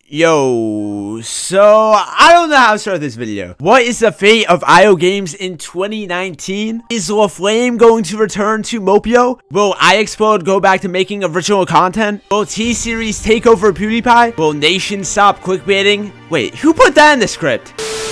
Yo, so I don't know how to start this video. What is the fate of IO games in 2019? Is LaFlame going to return to Mopio? Will Ixplode go back to making original content? Will T-Series take over PewDiePie? Will Nation stop clickbaiting? Wait, who put that in the script?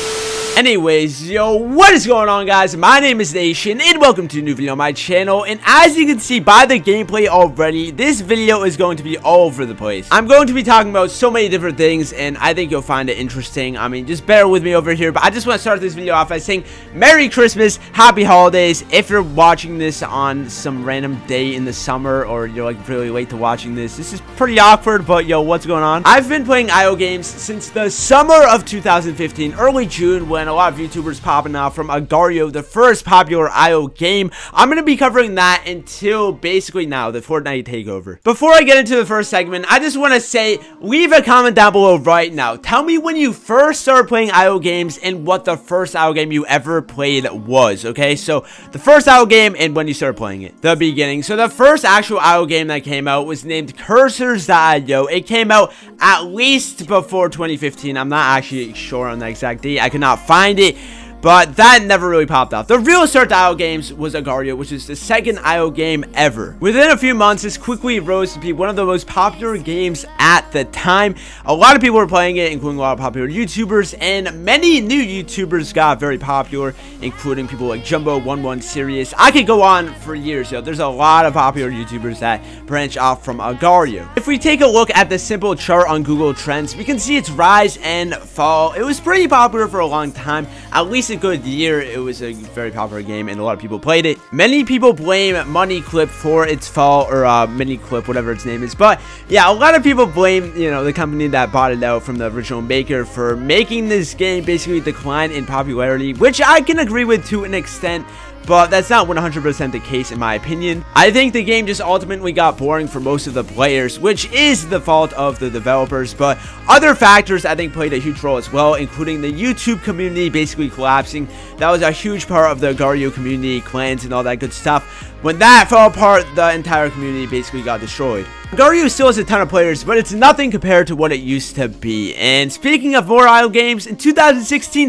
Anyways, yo, what is going on, guys? My name is Nation, and welcome to a new video on my channel. And as you can see by the gameplay already, this video is going to be all over the place. I'm going to be talking about so many different things, and I think you'll find it interesting. I mean, just bear with me over here, but I just want to start this video off by saying Merry Christmas, Happy Holidays. If you're watching this on some random day in the summer, or you're like really late to watching this is pretty awkward, but yo, what's going on? I've been playing IO games since the summer of 2015, early June, when a lot of YouTubers popping out from Agario, the first popular IO game. I'm going to be covering that until basically now, the Fortnite takeover. Before I get into the first segment, I just want to say, leave a comment down below right now. Tell me when you first started playing IO games and what the first IO game you ever played was, okay? So, the first IO game and when you started playing it. The beginning. So, the first actual IO game that came out was named Cursors.io. It came out at least before 2015. I'm not actually sure on the exact date. I could not find it, but that never really popped off. The real start to IO games was Agario, which is the second IO game ever. Within a few months, this quickly rose to be one of the most popular games at the time. A lot of people were playing it, including a lot of popular YouTubers, and many new YouTubers got very popular, including people like Jumbo11 Serious. I could go on for years, yo. There's a lot of popular YouTubers that branch off from Agario. If we take a look at the simple chart on Google Trends, we can see its rise and fall. It was pretty popular for a long time, at least a good year. It was a very popular game and a lot of people played it. Many people blame Money Clip for its fall, or Mini Clip, whatever its name is. But yeah, a lot of people blame, you know, the company that bought it out from the original maker for making this game basically decline in popularity, which I can agree with to an extent. But that's not 100% the case in my opinion. I think the game just ultimately got boring for most of the players, which is the fault of the developers. But other factors I think played a huge role as well, including the YouTube community basically collapsing. That was a huge part of the Agario community, clans and all that good stuff. When that fell apart, the entire community basically got destroyed. Agario still has a ton of players, but it's nothing compared to what it used to be. And speaking of more IO games, in 2016,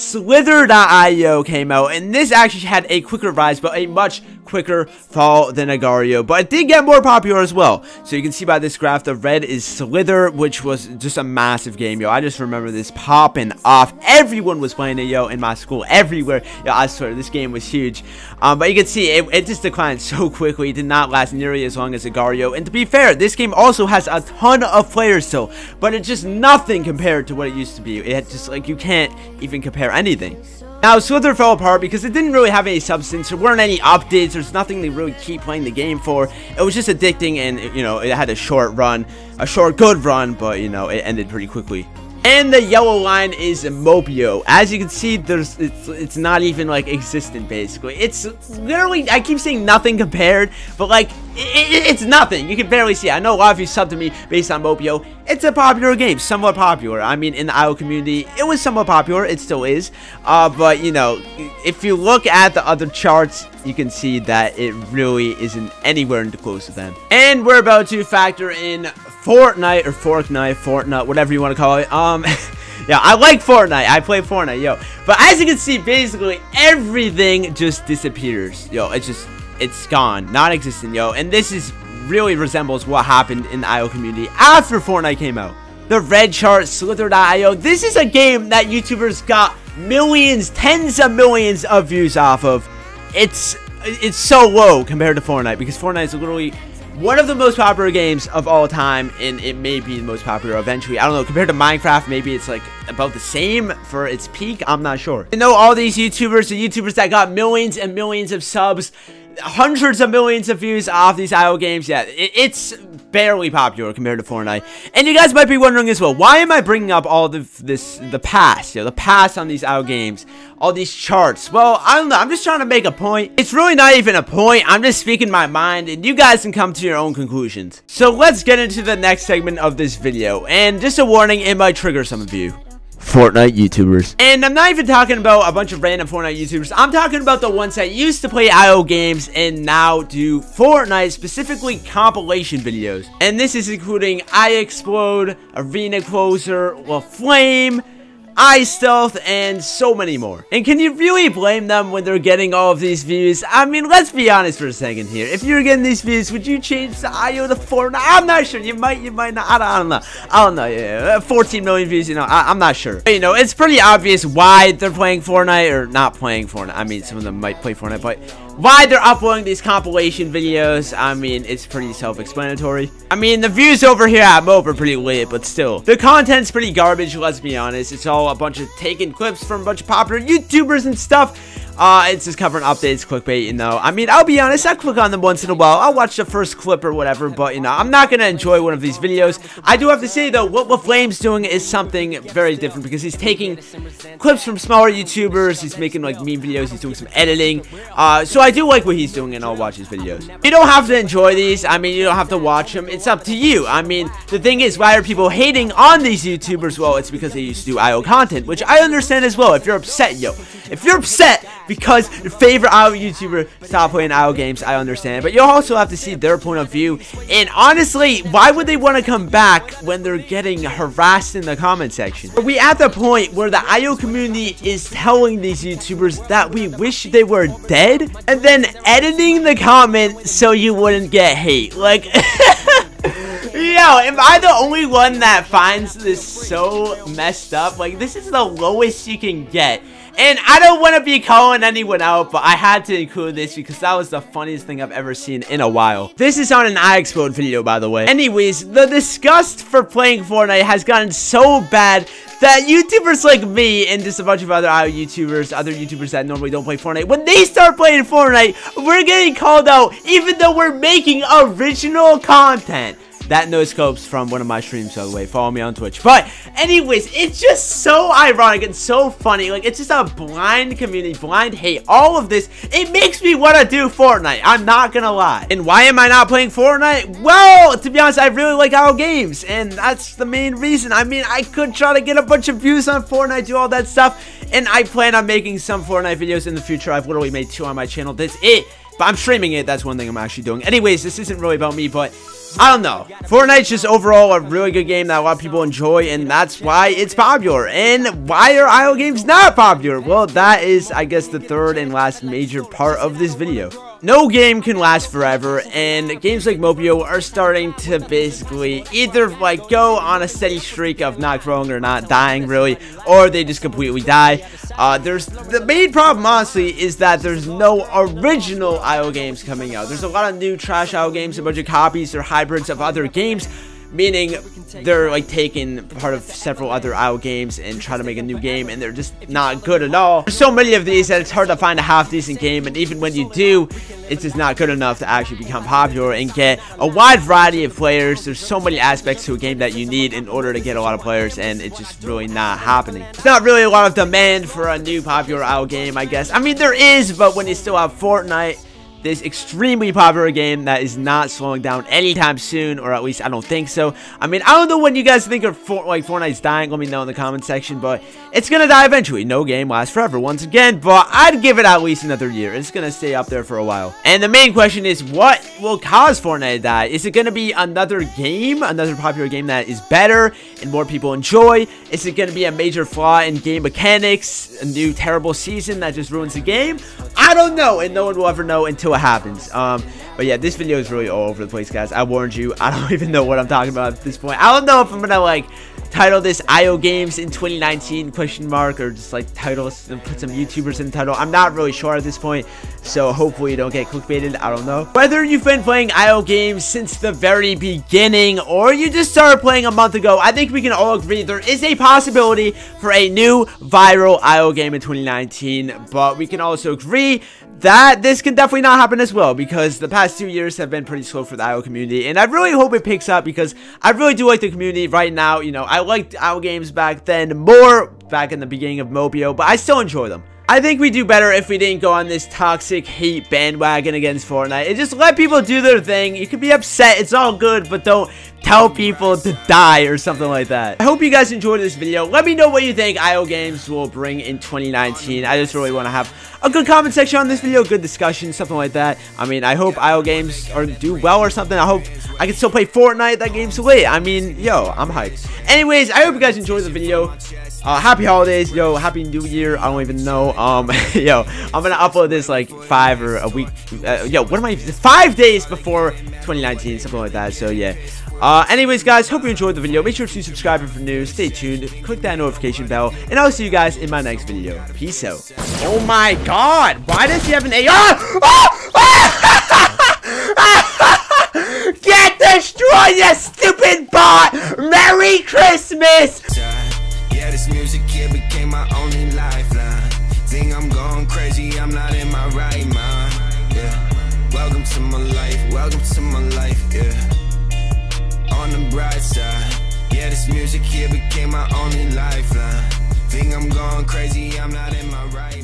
Slither.io came out, and this actually had a quicker rise, but a much quicker fall than Agario, but it did get more popular as well. So you can see by this graph, the red is Slither, which was just a massive game, yo. I just remember this popping off. Everyone was playing it, yo, in my school, everywhere. Yo, I swear, this game was huge. But you can see, it just declined so quickly. It did not last nearly as long as Agario, and to be fair, this game also has a ton of players still, but it's just nothing compared to what it used to be. It just, like, you can't even compare anything. Now, Slither fell apart because it didn't really have any substance. There weren't any updates. There's nothing to really keep playing the game for. It was just addicting, and, you know, it had a short run. A short, good run, but, you know, it ended pretty quickly. And the yellow line is Mopio. As you can see, it's not even, like, existent, basically. It's literally, I keep saying nothing compared, but, like, it's nothing. You can barely see it. I know a lot of you subbed to me based on Mopio. It's a popular game, somewhat popular. I mean, in the IO community, it was somewhat popular. It still is. But, you know, if you look at the other charts, you can see that it really isn't anywhere close to them. And we're about to factor in Fortnite, or Fortnite, whatever you want to call it. Yeah, I like Fortnite. I play Fortnite, yo. But as you can see, basically everything just disappears, yo. It's gone, non-existent, yo. And this is really resembles what happened in the IO community after Fortnite came out. The red chart, Slither.io. This is a game that YouTubers got millions, tens of millions of views off of. It's so low compared to Fortnite, because Fortnite is literally one of the most popular games of all time, and it may be the most popular eventually. I don't know, compared to Minecraft, maybe it's like about the same for its peak. I'm not sure. You know, all these YouTubers, the YouTubers that got millions and millions of subs, hundreds of millions of views off these IO games, yeah, it's barely popular compared to Fortnite. And you guys might be wondering as well, why am I bringing up all the past, you know, the past on these IO games, all these charts? Well, I don't know, I'm just trying to make a point. It's really not even a point, I'm just speaking my mind, and you guys can come to your own conclusions. So let's get into the next segment of this video, and just a warning, it might trigger some of you. Fortnite YouTubers. And I'm not even talking about a bunch of random Fortnite YouTubers. I'm talking about the ones that used to play IO games and now do Fortnite, specifically compilation videos. And this is including Ixplode, Arena Closer, Flame, Istealth, and so many more. And can you really blame them when they're getting all of these views? I mean, let's be honest for a second here. If you're getting these views, would you change the IO to Fortnite? I'm not sure. You might not. I don't know. Yeah, 14 million views, you know, I'm not sure. But, you know, it's pretty obvious why they're playing Fortnite, or not playing Fortnite. I mean, some of them might play Fortnite, but why they're uploading these compilation videos, I mean, it's pretty self-explanatory. I mean, the views over here at Mope are pretty lit, but still, the content's pretty garbage, let's be honest. It's all a bunch of taken clips from a bunch of popular YouTubers and stuff. It's just covering updates, clickbait, you know. I mean, I'll be honest, I click on them once in a while. I'll watch the first clip or whatever, but, you know, I'm not gonna enjoy one of these videos. I do have to say, though, what Flame's doing is something very different, because he's taking clips from smaller YouTubers, he's making, like, meme videos, he's doing some editing. So I do like what he's doing, and I'll watch his videos. You don't have to enjoy these. I mean, you don't have to watch them. It's up to you. I mean, the thing is, why are people hating on these YouTubers? Well, it's because they used to do IO content, which I understand as well. If you're upset, yo. If you're upset because your favorite IO YouTuber stopped playing IO games, I understand. But you'll also have to see their point of view. And honestly, why would they want to come back when they're getting harassed in the comment section? Are we at the point where the IO community is telling these YouTubers that we wish they were dead? And then editing the comment so you wouldn't get hate? Like... Yo, am I the only one that finds this so messed up? Like, this is the lowest you can get. And I don't want to be calling anyone out, but I had to include this because that was the funniest thing I've ever seen in a while. This is on an Ixplode video, by the way. Anyways, the disgust for playing Fortnite has gotten so bad that YouTubers like me and just a bunch of other YouTubers, other YouTubers that normally don't play Fortnite, when they start playing Fortnite, we're getting called out even though we're making original content. That no-scopes from one of my streams, by the way. Follow me on Twitch. But anyways, it's just so ironic and so funny. Like, it's just a blind community, blind hate. All of this, it makes me want to do Fortnite. I'm not gonna lie. And why am I not playing Fortnite? Well, to be honest, I really like IO games, and that's the main reason. I mean, I could try to get a bunch of views on Fortnite, do all that stuff, and I plan on making some Fortnite videos in the future. I've literally made 2 on my channel. That's it. But I'm streaming it. That's one thing I'm actually doing. Anyways, this isn't really about me, but I don't know. Fortnite's just overall a really good game that a lot of people enjoy, and that's why it's popular. And why are IO games not popular? Well, that is, I guess, the third and last major part of this video. No game can last forever, and games like Mopio are starting to basically either like go on a steady streak of not growing or not dying really, or they just completely die. There's the main problem, honestly, is that there's no original IO games coming out. There's a lot of new trash IO games, a bunch of copies or hybrids of other games, meaning they're like taking part of several other IO games and try to make a new game, and they're just not good at all. There's so many of these that it's hard to find a half-decent game, and even when you do, it's just not good enough to actually become popular and get a wide variety of players. There's so many aspects to a game that you need in order to get a lot of players, and it's just really not happening. There's not really a lot of demand for a new popular IO game, I guess. I mean, there is, but when you still have Fortnite, this extremely popular game that is not slowing down anytime soon, or at least I don't think so. I mean, I don't know when you guys think of Fortnite's dying. Let me know in the comment section, but it's gonna die eventually. No game lasts forever, once again, but I'd give it at least another year. It's gonna stay up there for a while. And the main question is, what will cause Fortnite to die? Is it gonna be another game, another popular game that is better and more people enjoy? Is it gonna be a major flaw in game mechanics, a new terrible season that just ruins the game? I don't know, and no one will ever know until it happens. But yeah, this video is really all over the place, guys. I warned you. I don't even know what I'm talking about at this point. I don't know if I'm gonna like title this IO games in 2019 question mark, or just like titles and put some YouTubers in the title. I'm not really sure at this point, so hopefully you don't get clickbaited. I don't know. Whether you've been playing IO games since the very beginning or you just started playing a month ago, I think we can all agree there is a possibility for a new viral IO game in 2019, but we can also agree that this can definitely not happen as well, because the past 2 years have been pretty slow for the IO community, and I really hope it picks up, because I really do like the community right now. You know, I liked IO games back then more, back in the beginning of Mopio, but I still enjoy them. I think we do better if we didn't go on this toxic hate bandwagon against Fortnite. And just let people do their thing. You can be upset. It's all good, but don't tell people to die or something like that. I hope you guys enjoyed this video. Let me know what you think IO Games will bring in 2019. I just really want to have a good comment section on this video, good discussion, something like that. I mean, I hope IO Games do well or something. I hope I can still play Fortnite. That game's lit. I mean, yo, I'm hyped. Anyways, I hope you guys enjoyed the video. Happy holidays, yo, happy new year. I don't even know. Yo, I'm gonna upload this like 5 or a week. Yo, what am I? 5 days before 2019, something like that. So yeah. Anyways, guys, hope you enjoyed the video. Make sure to subscribe for news. Stay tuned. Click that notification bell, and I'll see you guys in my next video. Peace out. Oh my God! Why does he have an AR? Get destroyed, you stupid bot! Merry Christmas! Yeah, this music here became my only lifeline. Think I'm going crazy, I'm not in my right mind. Yeah, welcome to my life, welcome to my life, yeah. On the bright side, yeah, this music here became my only lifeline. Think I'm going crazy, I'm not in my right